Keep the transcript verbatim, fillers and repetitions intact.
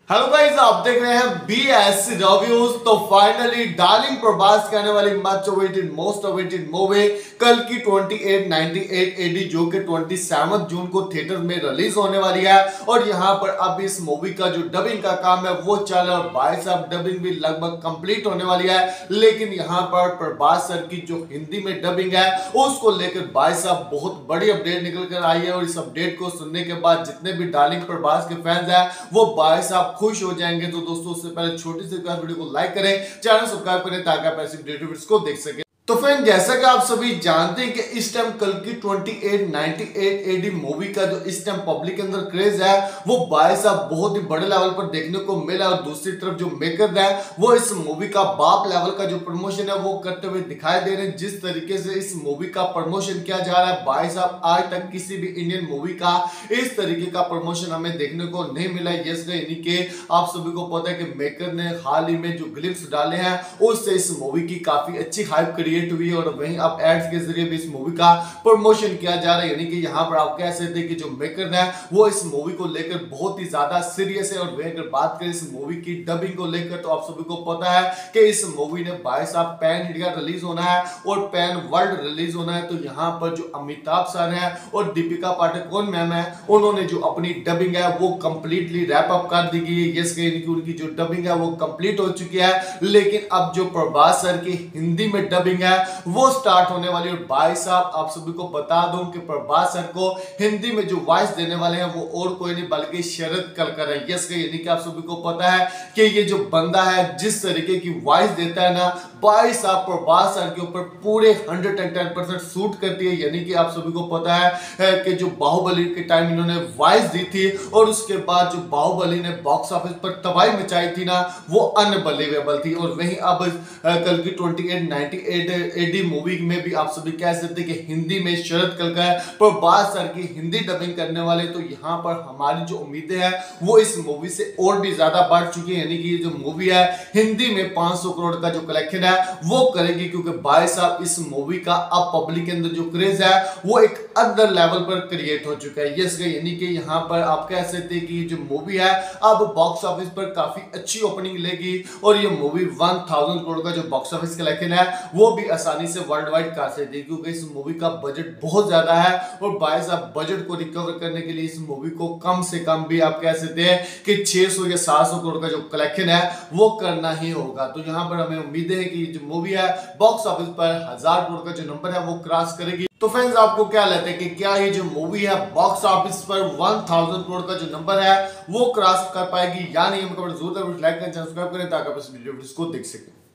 Hello guys, आप देख रहे हैं बी एस रिव्यूज। तो फाइनली डार्लिंग प्रभास कहने वाली much awaited most awaited movie कल की अट्ठाईस अट्ठानवे एडी जो कि सत्ताईस जून को थिएटर में रिलीज होने वाली है। और यहां पर अब इस मूवी का जो डबिंग का काम है वो चल रहा है और भाई साहब डबिंग भी लगभग कंप्लीट होने वाली है। लेकिन यहां पर प्रभास सर की जो हिंदी में डबिंग है उसको लेकर भाई साहब बहुत बड़ी अपडेट निकल कर आई है। और इस अपडेट को सुनने के बाद जितने भी डार्लिंग प्रभास के फैंस हैं वो भाई साहब खुश हो जाएंगे। तो दोस्तों उससे पहले छोटी सी वीडियो को लाइक करें, चैनल सब्सक्राइब करें ताकि आप ऐसी वीडियोस को देख सकें। तो फ्रेंड, जैसा कि आप सभी जानते हैं कि इस टाइम कल की अट्ठाईस अट्ठानवे एडी मूवी का जो इस टाइम पब्लिक के अंदर क्रेज है वो भाई साहब बहुत ही बड़े लेवल पर देखने को मिला। और दूसरी तरफ जो मेकर है वो इस मूवी का बाप लेवल का जो प्रमोशन है वो करते हुए दिखाई दे रहे हैं। जिस तरीके से इस मूवी का प्रमोशन किया जा रहा है भाई साहब, आज तक किसी भी इंडियन मूवी का इस तरीके का प्रमोशन हमें देखने को नहीं मिला। यस यानी कि आप सभी को पता है कि मेकर ने हाल ही में जो ग्लिप्स डाले हैं उससे इस मूवी की काफी अच्छी हाइप क्रिएट हुई। और वहीं अब एड्स के जरिए भी इस मूवी का प्रमोशन किया जा रहा है। यानी कि यहां पर आप कह सकते हैं कि जो मेकर है वो इस मूवी को लेकर बहुत ही ज्यादा सीरियस है। और वहीं अगर बात करें इस मूवी की डबिंग को लेकर तो आप सभी को पता है कि इस मूवी ने भाई साहब पैन इंडिया रिलीज होना है और पैन वर्ल्ड रिलीज होना है। तो यहां पर जो अमिताभ सर है और दीपिका पादुकोण मैम है उन्होंने जो अपनी डबिंग है वो कंप्लीटली रैप अप कर दी गई है। यस यानी कि उनकी जो डबिंग है वो कंप्लीट हो चुकी है। लेकिन अब जो प्रभास सर की हिंदी में डबिंग है वो स्टार्ट होने वाली। और भाई साहब आप सभी को बता दूं कि प्रभास सर को हिंदी में जो वॉइस देने वाले हैं वो और कोई नहीं बल्कि शरद कलकर है। यस यानी कि आप सभी को पता है कि ये जो बंदा है जिस तरीके की वॉइस देता है ना भाई साहब प्रभास सर के ऊपर पूरे एक सौ दस परसेंट सूट करती है। यानी कि आप सभी को पता है कि जो बाहुबली के टाइम इन्होंने वॉइस दी थी और उसके बाद जो बाहुबली ने बॉक्स ऑफिस पर तबाही मचाई थी ना वो अनबिलीवेबल थी। और वहीं अब कल की अट्ठाईस अट्ठानवे एडी मूवी में भी आप सभी कह सकते हैं कि हिंदी में शरद कलकर प्रभास सर की हिंदी डबिंग करने वाले। तो यहां पर हमारी जो उम्मीदें हैं वो इस मूवी से और भी ज्यादा बढ़ चुकी है। यानी कि ये जो मूवी है हिंदी में पांच सौ करोड़ का जो कलेक्शन है वो करेगी, क्योंकि भाई साहब इस मूवी का अब पब्लिक के अंदर जो क्रेज है वो एक अदर लेवल पर क्रिएट हो चुका है। यस यानी कि यहां पर आप कह सकते हैं कि जो मूवी है अब बॉक्स ऑफिस पर काफी अच्छी ओपनिंग लेगी। और ये मूवी एक हज़ार करोड़ का जो बॉक्स ऑफिस कलेक्शन है वो भी आसानी से वर्ल्ड वाइड कर सकती है, क्योंकि इस मूवी का बजट बहुत ज्यादा है। और भाई साहब बजट को रिकवर करने के लिए इस मूवी को कम से कम भी आप कह सकते हैं कि छह सौ या सात सौ करोड़ का जो कलेक्शन है वो करना ही होगा। तो यहां पर हमें उम्मीद है कि जो मूवी है बॉक्स ऑफिस पर हजार करोड़ का जो नंबर है वो क्रॉस करेगी। तो फ्रेंड्स, आपको क्या लगता है कि क्या ये जो मूवी है बॉक्स ऑफिस पर एक हज़ार करोड़ का जो नंबर है वो क्रॉस कर पाएगी या नहीं? हम कमेंट जरूर लाइक करें, सब्सक्राइब करें ताकि आप इस वीडियो को देख सकें।